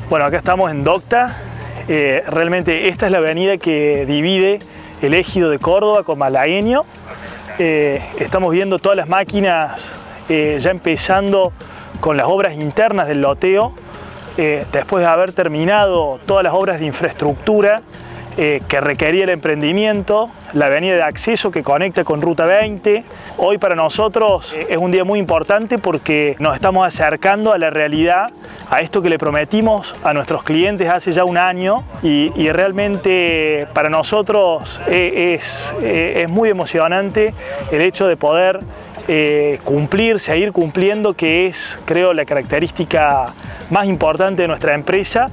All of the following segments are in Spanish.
Bueno, acá estamos en Docta. Realmente esta es la avenida que divide el ejido de Córdoba con Malagueño. Estamos viendo todas las máquinas ya empezando con las obras internas del loteo, después de haber terminado todas las obras de infraestructura que requería el emprendimiento, la avenida de acceso que conecta con Ruta 20. Hoy para nosotros es un día muy importante porque nos estamos acercando a la realidad, a esto que le prometimos a nuestros clientes hace ya un año y realmente para nosotros es muy emocionante el hecho de poder seguir cumpliendo, que es, creo, la característica más importante de nuestra empresa.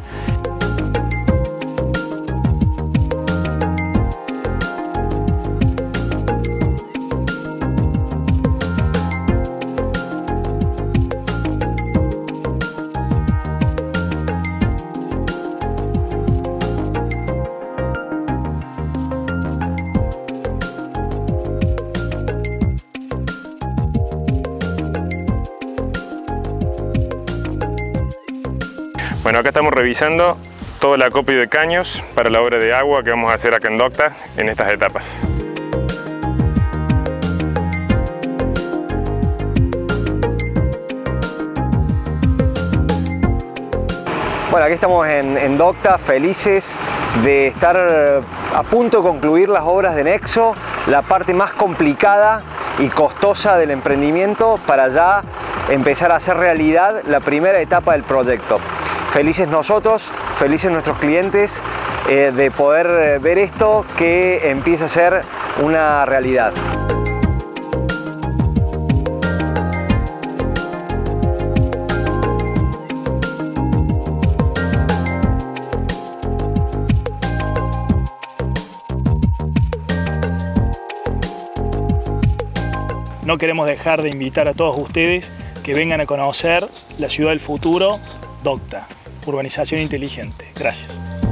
Bueno, acá estamos revisando todo el acopio de caños para la obra de agua que vamos a hacer acá en Docta en estas etapas. Bueno, aquí estamos en Docta, felices de estar a punto de concluir las obras de Nexo, la parte más complicada y costosa del emprendimiento, para ya empezar a hacer realidad la primera etapa del proyecto. Felices nosotros, felices nuestros clientes de poder ver esto que empieza a ser una realidad. No queremos dejar de invitar a todos ustedes que vengan a conocer la ciudad del futuro, Docta, urbanización inteligente. Gracias.